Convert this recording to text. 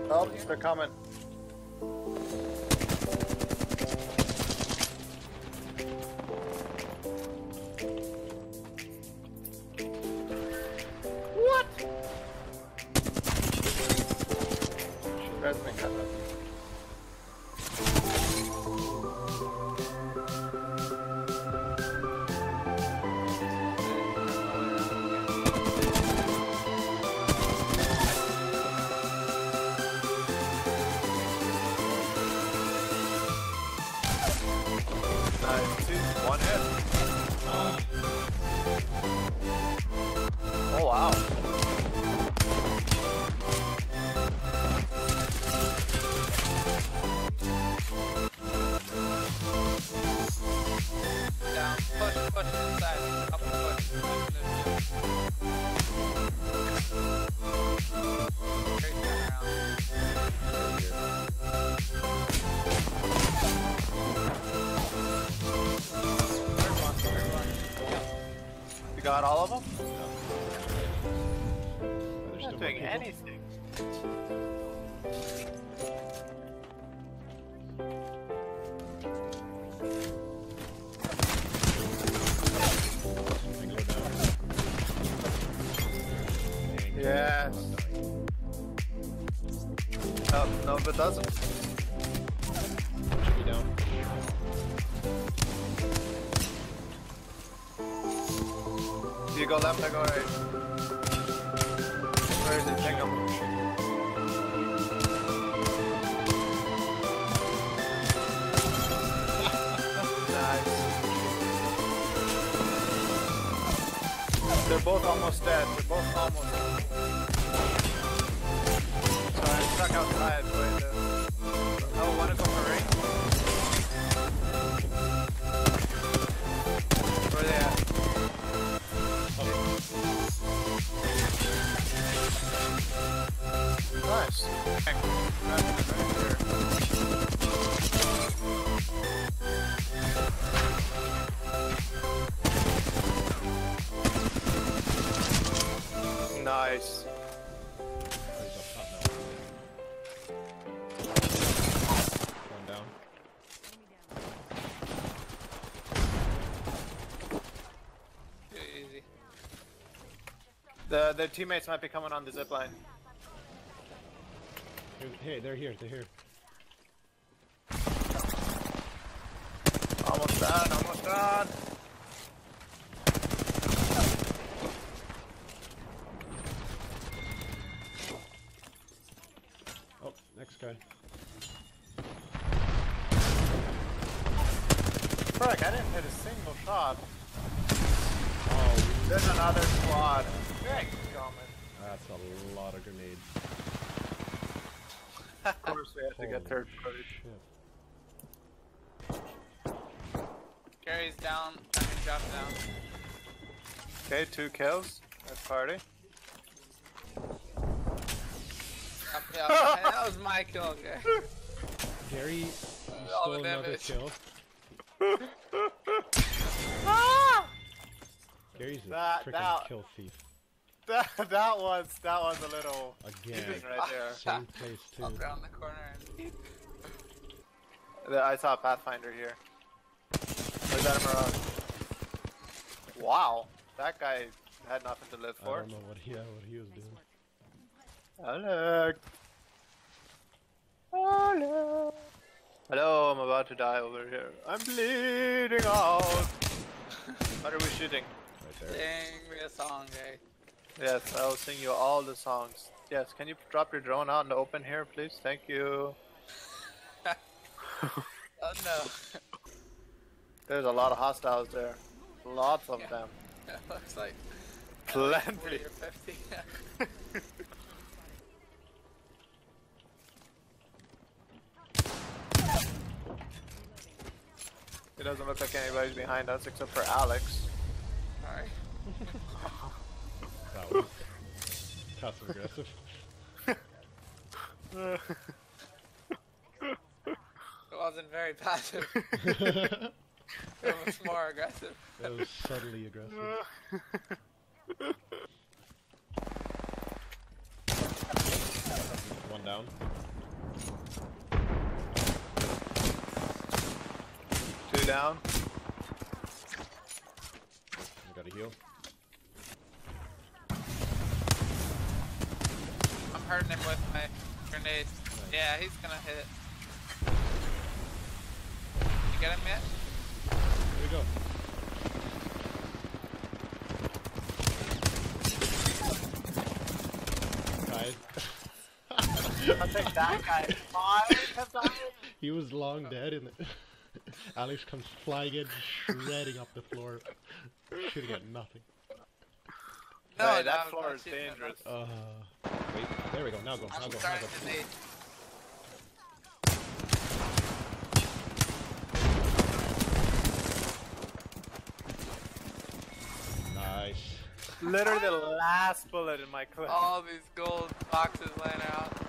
Oh, they're coming. What? Res me cut up. One hit. Oh wow. Down, push inside, up and push. Straight turn around. You got all of them? No. They're not doing anything. Yes. No, but it doesn't. Should be down. You go left, I go right. Where is it? Take him. Nice. They're both almost dead. They're both almost dead. So I'm stuck outside, but oh, wanna go for ring? Where they at? Nice. Nice. One down. Easy. The teammates might be coming on the zip line. Hey, they're here. They're here. Almost done. Almost done. Oh, next guy. Frick, I didn't hit a single shot. Oh, There's another squad. Frick, coming. that's a lot of grenades. Of course we have to get third party. Carry's down, I mean drop down. Okay, 2 kills. Nice party. Up, that was my kill, okay. Gary, you All stole the another damage. kill. Gary's a freaking kill thief. That was a little Again. right there. Same place too. Up around the corner and I saw a Pathfinder here. Where's that Mirage? Wow, that guy had nothing to live I for. don't know what he was doing. Alec. Alec. Hello, I'm about to die over here. I'm bleeding out. What are we shooting? Right there. sing me a song, eh? Yes, I will sing you all the songs. Yes, can you drop your drone out in the open here, please? Thank you. Oh no. There's a lot of hostiles there. Lots of Yeah. them. It looks like Plenty. 40 or 50. It doesn't look like anybody's behind us except for Alex. Alright. That was passive aggressive. It wasn't very passive. It was more aggressive. It was subtly aggressive. One down. down. I gotta heal. I'm hurting him with my grenade. Yeah, he's gonna hit. You get him yet? Here we go. Guys. I'll take that guy. He was long dead and Alex comes flying in, shredding up the floor. Shooting at nothing. No, Hey, no, that I'm floor not is shooting at dangerous. Wait, there we go, now go, now I'm go, now starting go. to need. Nice. Literally the last bullet in my clip. All these gold boxes laying out.